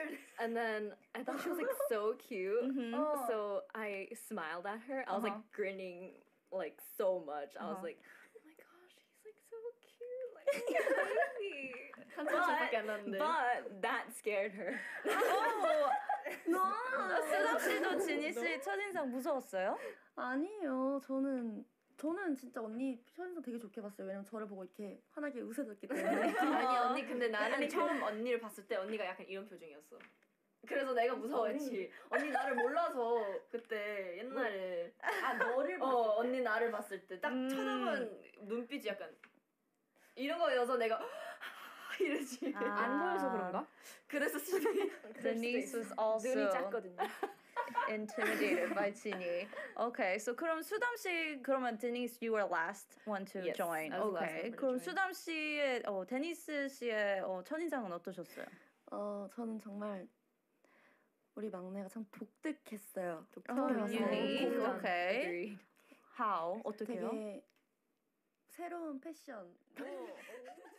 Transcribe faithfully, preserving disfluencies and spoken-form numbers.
scared. And then I thought she was like so cute. Mhm. Oh. So I smiled at her. I was Uh-huh. like grinning like so much. I was Uh-huh. like, oh my gosh, he's like so cute. Like baby. 한 살밖에 안 났는데. But that scared her. 너 수담 씨도 지니 씨 첫인상 무서웠어요? 아니에요. 저는 저는 진짜 언니 첫인상 되게 좋게 봤어요. 왜냐면 저를 보고 이렇게 환하게 웃어줬기 때문에. 아니 언니 근데 나는 처음 언니를 봤을 때 언니가 약간 이런 표정이었어. 그래서 내가 무서워했지. 언니 나를 몰라서 그때 옛날에 아 너를 봤을 어 때. 언니 나를 봤을 때 딱 음. 쳐다본 눈빛이 약간 이런 거여서 내가 이러지. 아. 안 보여서 그런가? 그래서 지금 Denise was also 눈이 작거든요. intimidated by 지니. Okay, so 그럼 수담 씨 그러면 Denise, you were last one to Yes, join. I was the last Okay, one to 그럼 join. 수담 씨의 어, 데니스 씨의 어, 첫인상은 어떠셨어요? 어 저는 정말 우리 막내가 참 독특했어요. 어, 처음에 봤을 때. unique. 뭔가 Okay. Agreed. How? 어떻게요? 되게 새로운 패션. 어,